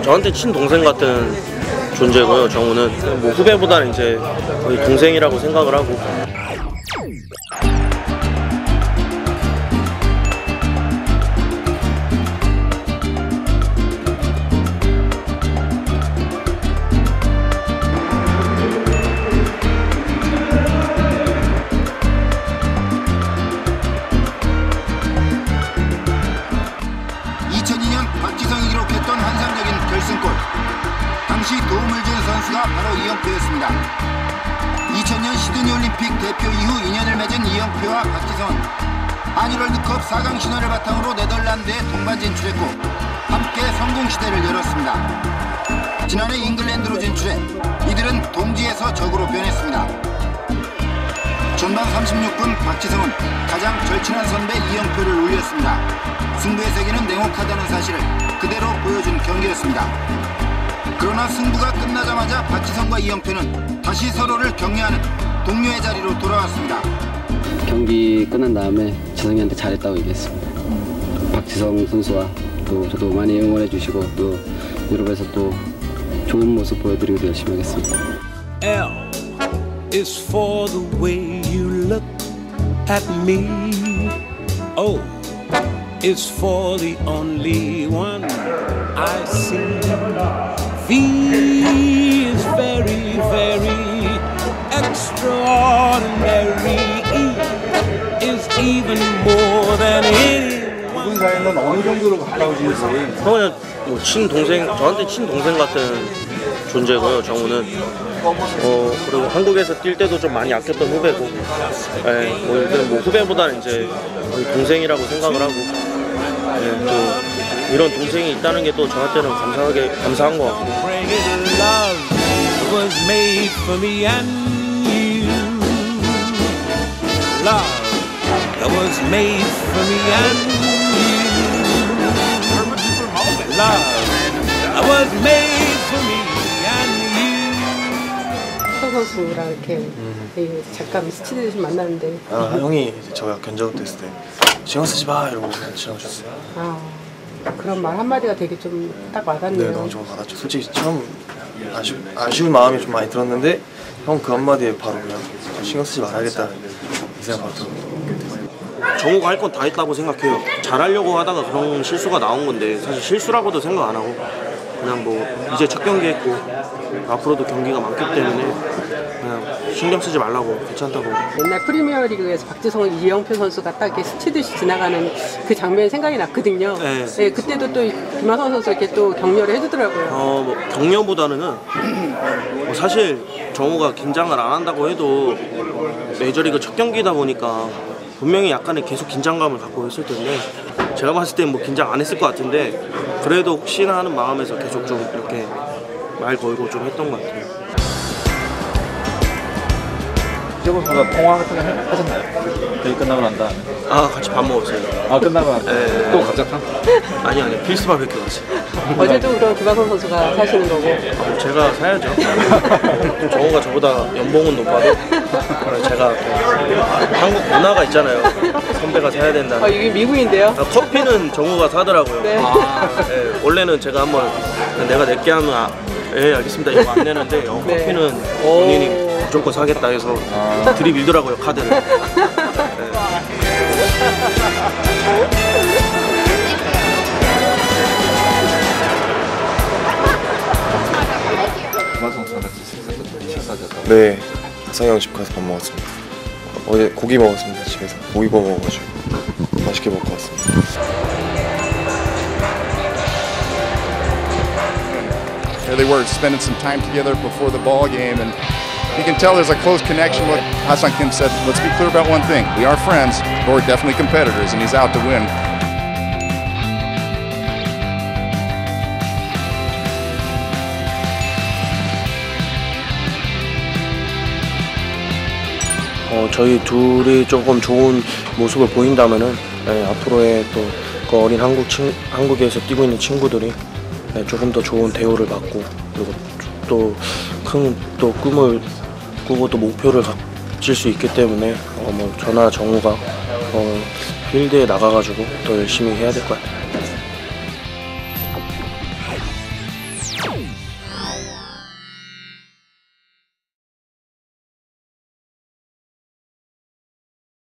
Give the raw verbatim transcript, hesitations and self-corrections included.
저한테 친동생 같은 존재고요. 정우는 뭐 후배보다는 이제 거의 동생이라고 생각을 하고. 이천이 년 박지성이 기록했던 환상적인 결승골. 당시 도움을 준 선수가 바로 이영표였습니다. 이천 년 시드니 올림픽 대표 이후 인연을 맺은 이영표와 박지성은 한일 월드컵 사 강 신화를 바탕으로 네덜란드에 동반 진출했고 함께 성공 시대를 열었습니다. 지난해 잉글랜드로 진출해 이들은 동지에서 적으로 변했습니다. 전반 삼십육 분 박지성은 가장 절친한 선배 이영표를 울렸습니다. 승부의 세계는 냉혹하다는 사실을 그대로 보여준 경기였습니다. 그러나 승부가 끝나자마자 박지성과 이영표는 다시 서로를 격려하는 동료의 자리로 돌아왔습니다. 경기 끝난 다음에 지성이한테 잘했다고 얘기했습니다. 박지성 선수와 또 저도 많이 응원해 주시고 또 유럽에서 또 좋은 모습 보여드리기도 열심히 하겠습니다. L is for the way you look at me. O is for the only one I see. V is very, very extraordinary. E is even more than anyone. 두 분 사이는 어느 정도로 가까우신지. 형은 뭐 친동생, 저한테 친동생 같은 존재고요. 정우는 어 그리고 한국에서 뛸 때도 좀 많이 아꼈던 후배고, 예, 뭐 일단 뭐 후배보다는 이제 거의 동생이라고 생각을 하고, 예, 또 이런 동생이 있다는 게 또 저한테는 감사하게 감사한 것 같고. Was made for me and you. Love was made for me and you. Love was made for me and you. 서 선수랑 이렇게 음. 잠깐 스치듯이 만났는데. 아, 형이 저가 견적 됐을 때 신경 쓰지 마 이러고 신경 줬어요. 아, 그런 말 한마디가 되게 좀 딱 와닿네요. 네, 너무 좀 와닿죠. 솔직히 처음 아쉬, 아쉬운 마음이 좀 많이 들었는데 형 그 한마디에 바로 그냥 신경 쓰지 말아야겠다 이 생각 바로 들었어요. 정우가 할 건 다 했다고 생각해요. 잘하려고 하다가 그런 실수가 나온 건데 사실 실수라고도 생각 안 하고 그냥 뭐 이제 첫 경기 했고 앞으로도 경기가 많기 때문에 그냥 신경 쓰지 말라고, 괜찮다고. 옛날 프리미어리그에서 박지성, 이영표 선수가 딱 이렇게 스치듯이 지나가는 그 장면이 생각이 났거든요. 네. 네, 그때도 또 김하성 선수 이렇게 또 격려를 해주더라고요. 어, 뭐 격려보다는 뭐 사실 정우가 긴장을 안 한다고 해도 메이저리그 첫 경기다 보니까 분명히 약간의 계속 긴장감을 갖고 있을 텐데 제가 봤을 땐 뭐 긴장 안 했을 것 같은데 그래도 혹시나 하는 마음에서 계속 좀 이렇게 말 걸고 좀 했던 것 같아요. 이적훈 선수가 통화 같은 거 하셨나요? 경기 끝나고 난 다음에. 아, 같이 밥 먹었어요. 아, 끝나고 난 다음에? 네. 또 감자탕? 아니 아니 필수 바베큐 갔어요. 어제도 그럼 김하성 선수가 사시는 거고. 아, 제가 사야죠. 정우가 저보다 연봉은 높아도 제가 한국 문화가 있잖아요. 선배가 사야 된다는. 아, 이게 미국인데요? 아, 커피는 정우가 사더라고요. 네. 아, 네. 원래는 제가 한번 내가 낼게 하면 아, 예 알겠습니다 이거 안 내는데 어, 네. 커피는 본인이 무조건 사겠다 해서 아. 들이밀더라고요 카드를. 네. 김하성 선수랑 같이 식사하셨다고? 네, 하성이 형 집 가서 밥 먹었습니다. 어제 고기 먹었습니다. 집에서 고기 구워 먹어가지고 맛있게 먹고 왔습니다. There they were spending some time together before the ball game, and you can tell there's a close connection. What Ha-Seong Kim said, let's be clear about one thing. We are friends, but we're definitely competitors, and he's out to win. 어, 저희 둘이 조금 좋은 모습을 보인다면은 네, 앞으로의 또 그 어린 한국 친, 한국에서 뛰고 있는 친구들이 네, 조금 더 좋은 대우를 받고 그리고 또 큰 또 꿈을 꾸고 또 목표를 가질 수 있기 때문에 어, 뭐 저나 정우가 어, 필드에 나가가지고 더 열심히 해야 될 것 같아요.